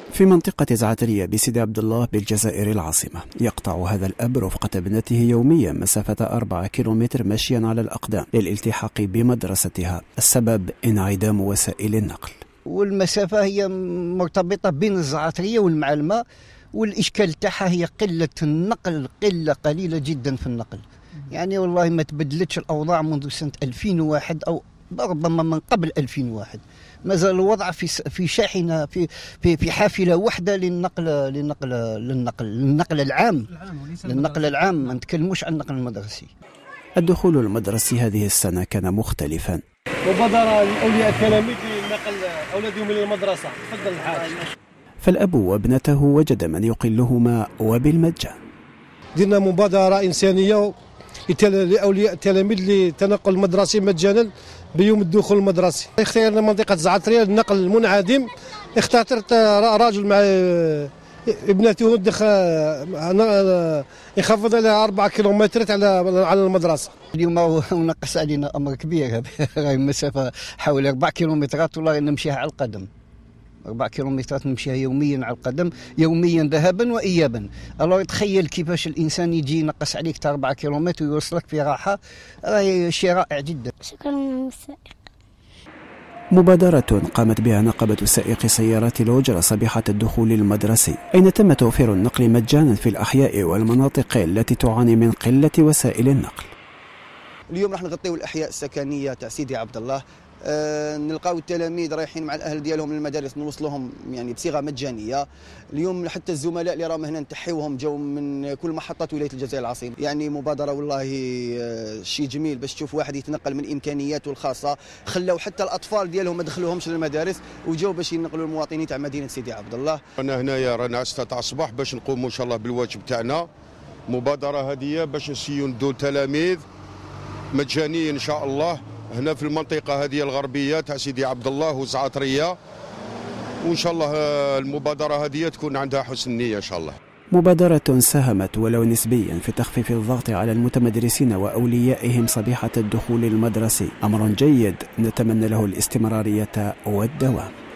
في منطقة زعترية بسيدي عبد الله بالجزائر العاصمة، يقطع هذا الأب رفقة ابنته يوميا مسافة 4 كيلومتر مشيا على الأقدام للالتحاق بمدرستها. السبب انعدام وسائل النقل، والمسافة هي مرتبطة بين الزعترية والمعلمة، والإشكال تاعها هي قلة النقل، قليلة جدا في النقل. يعني والله ما تبدلتش الأوضاع منذ سنة 2001 أو ربما من قبل 2001. ما زال الوضع في شاحنة في حافلة واحدة للنقل العام، ما نتكلموش عن النقل المدرسي. الدخول المدرسي هذه السنة كان مختلفا. مبادرة لأولياء التلاميذ لنقل أولادهم إلى المدرسة. تفضل الحاج. فالأب وابنته وجد من يقلهما وبالمجان. درنا مبادرة إنسانية لأولياء التلاميذ لتنقل المدرسي مجانا بيوم الدخول المدرسي. اختيارنا منطقة زعترية للنقل المنعدم. اخترت راجل مع ابنته يخفض لها 4 كيلومترات على المدرسة. اليوم نقص علينا أمر كبير، هذه المسافة حوالي 4 كيلومترات والله نمشيها على القدم. 4 كيلومترات نمشيها يوميا على القدم، يوميا ذهابا وإيابا. الله يتخيل كيفاش الإنسان يجي ينقص عليك 4 كيلومتر ويوصلك في راحة، راهي شيء رائع جدا. شكرا للسائق. مبادرة قامت بها نقابة سائقي سيارات الأجرة صبيحة الدخول المدرسي، أين تم توفير النقل مجانا في الأحياء والمناطق التي تعاني من قلة وسائل النقل. اليوم راح نغطيو الأحياء السكنية تاع سيدي عبد الله. نلقاو التلاميذ رايحين مع الاهل ديالهم للمدارس، نوصلوهم يعني بصيغه مجانيه. اليوم حتى الزملاء اللي راهم هنا نتحيوهم جاو من كل محطات ولايه الجزائر العاصمه. يعني مبادره والله شيء جميل باش تشوف واحد يتنقل من امكانياته الخاصه. خلاو حتى الاطفال ديالهم ما دخلوهمش للمدارس وجاو باش ينقلوا المواطنين تاع مدينه سيدي عبد الله. انا هنايا رانا 6 تاع الصباح باش نقوموا ان شاء الله بالواجب تاعنا. مبادره هذه باش نسيو ندو التلاميذ مجانيا ان شاء الله هنا في المنطقة هذه الغربية تاع سيدي عبد الله وزعترية، وإن شاء الله المبادرة هذه تكون عندها حسن نية إن شاء الله. مبادرة ساهمت ولو نسبيا في تخفيف الضغط على المتمدرسين وأوليائهم صبيحة الدخول المدرسي، أمر جيد نتمنى له الاستمرارية والدوام.